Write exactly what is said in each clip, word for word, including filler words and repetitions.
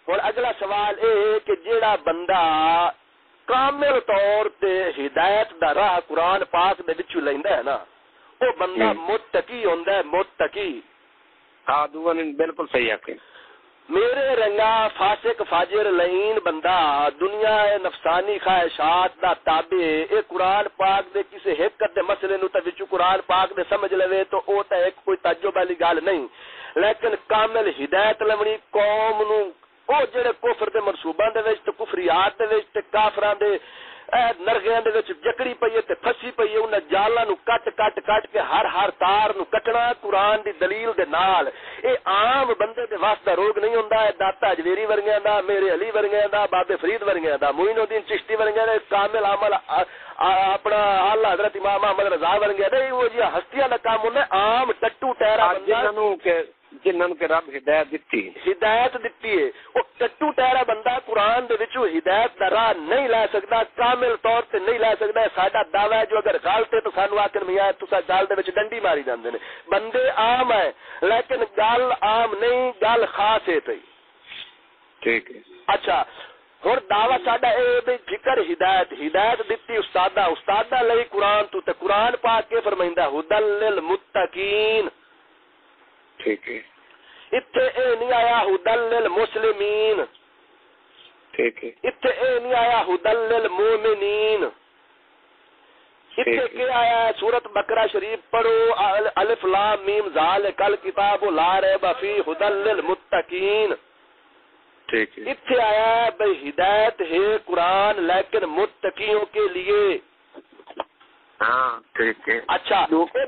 اور اگلا سوال اے ہے کہ جیڑا بندہ کامل طور تے ہدایت دا راہ قرآن پاک دے وچوں لیندا ہے نا وہ بندہ متقی ہوندا ہے متقی. ہاں دوواں بالکل صحیح ہے. میرے رنگا فاسق فاجر لعین بندہ دنیا نفسانی خواہشات دا تابع اے قرآن پاک دے کسے ایک دے مسئلے نو تے وچوں قرآن پاک دے سمجھ لوے تو او تے ایک کوئی تعجب والی گل نہیں، لیکن کامل ہدایت لونی قوم نو او جڑے کفر دے منصوباں دے وچ تے کفریات دے وچ تے کافراں دے نرگیاں دے وچ جکڑی پئی تے پھسی پئی انہاں جالاں نو کٹ کٹ کٹ کے ہر ہر تار نو کٹنا قرآن دی دلیل دے نال. اے عام بندے دے واسطہ روگ نہیں ہوندا ہے داتا اجویری ورگیاں دا، میرے علی ورگیاں دا، بابے فرید ورگیاں دا، معین الدین چشتی ورگیاں دا، کامل عمل اپنا اعلی حضرت امام محمد رضا ورگیاں دا. وہ جی ہستیاں دا کام ہوندا عام ٹٹو ٹہرا بندہ جنہاں نو کہ جنہاں نو کہ رب ہدایت دتی ہدایت دتی ہے وہ ٹٹو ٹہرا بندہ قرآن دے وچوں ہدایت دا راہ نہیں لے سکدا، کامل طور تے نہیں لے سکدا. ساڈا دعویٰ ہے جو اگر غلط ہے تو سانو آکن میاں تساں گل دے وچ ڈنڈی ماری جاندے نے. بندے عام ہے لیکن گل عام نہیں، گل خاص ہے پئی. ٹھیک ہے. اچھا ہن دعویٰ ساڈا اے بھی ذکر ہدایت ہدایت دتی استادا استادا لئی قرآن تو تے قرآن پاک کے فرمائندا ہدل للمتقین. ٹھیک ہے. اتھے اے نہیں آیا ہدل للمسلمین. ٹھیک ہے. اتھے اے نہیں آیا ہدل للمومنین. اتھے کیا آیا ہے سورۃ بقرہ شریف پڑھو الف لام میم ذالک الکتاب لا ریب فیہ ہدل للمتقین. ٹھیک ہے. اتھے آیا ہے بھئی ہدایت ہے قرآن لیکن متقیوں کے لیے. ہاں ٹھیک ہے. اچھا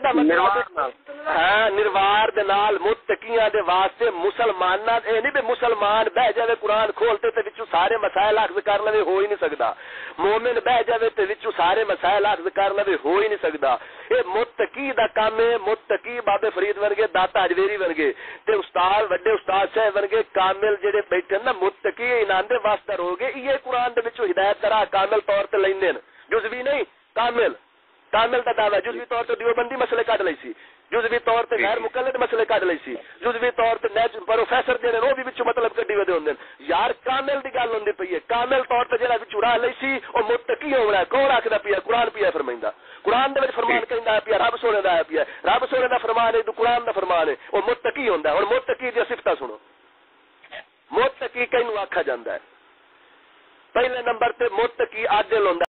ہاں نروار دے نال متقیاں دے واسطے مسلماناں اے نہیں بے مسلمان بہ جاوے قرآن کھولتے تے وچوں سارے مسائل اخذ کر لوے ہو ہی نہیں سکدا. مومن بہ جاوے تے وچوں سارے مسائل اخذ کر لوے ہو ہی نہیں سکدا. اے متقی دا کام ہے. متقی بابے فرید ورگے داتا اجویری ورگے تے استاد وڈے استاد صاحب ورگے کامل جڑے بیٹھے نا متقی انہاں دے واسطے روگے یہ قرآن دے وچوں ہدایت دا راہ کامل طور تے لیندے نے، جزوی نہیں کامل. کامل دا دعویٰ جزوی طور تے دیوبندی مسئلے کڈ لئی سی، جزوی طور تے غیر مقلد مسئلے کڈ لئی سی، جزوی طور تے نیچ پروفیسر جڑے وہ بھی وچوں مطلب کڈی ودے ہوندے یار. کامل دی گل ہوندی پئی ہے. کامل طور تے جڑا وچوں راہ لئی سی او متقی ہونا ہے. کون آکھدا پیا قرآن پیا فرمائندا. قرآن دے وچ فرمان کہندا پیا رب سونے دا پیا رب سونے دا فرمان ہے تو قرآن دا فرمان ہے او متقی ہوندا ہے. اور متقی دی صفتاں سنو. متقی کینو آکھا جاندا ہے؟ پہلے نمبر تے متقی عادل ہوندا